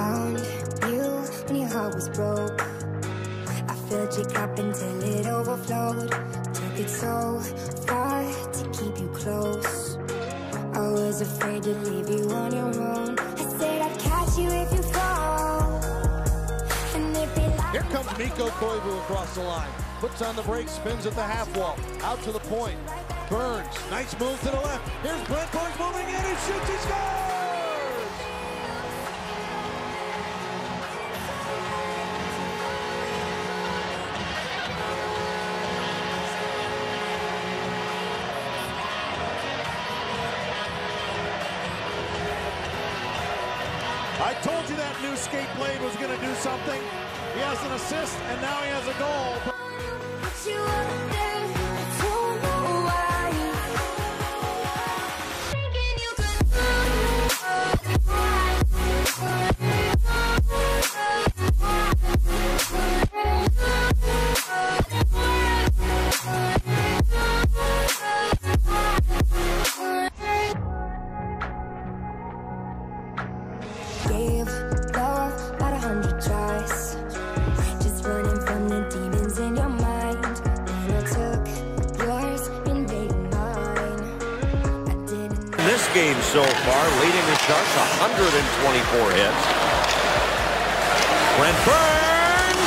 found you when your heart was broke. I filled your cup until it overflowed. Took it so far to keep you close. I was afraid to leave you on your own. I said I'd catch you if you fall. And if it like here comes Mikko Koivu across the line. Puts on the brakes, spins at the half wall. Out to the point. Burns, nice move to the left. Here's Brent Burns moving in, he shoots, he scores! I told you that new skate blade was going to do something. He has an assist, and now he has a goal. you up there, I don't know why. Thinking you gave love about 100 tries, just running from the demons in your mind. Then I took yours and made mine. I didn't. This game so far, leading the Sharks 124 hits. Brent Burns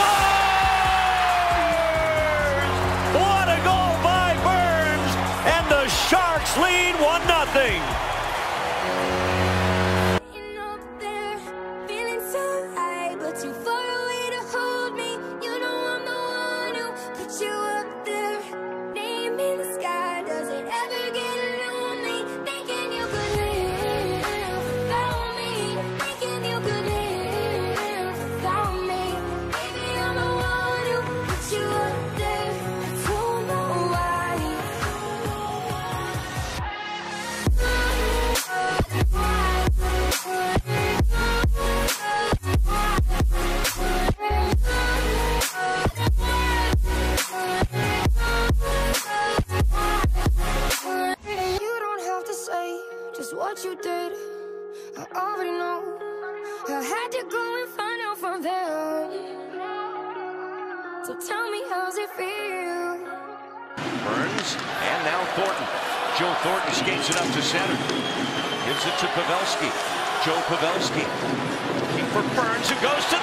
scores! What a goal by Burns! And the Sharks lead 1-0. Too far away to hold me. You know I'm the one who put you up there. Name in the sky. Does it ever get lonely? Thinking you could live without me. Thinking you could live without me. Baby, I'm the one who put you up there. I don't know why. Just what you did, I already know. I had to go and find out from there. So tell me, how's it feel? Burns, and now Thornton. Joe Thornton skates it up to center. Gives it to Pavelski. Joe Pavelski looking for Burns, who goes to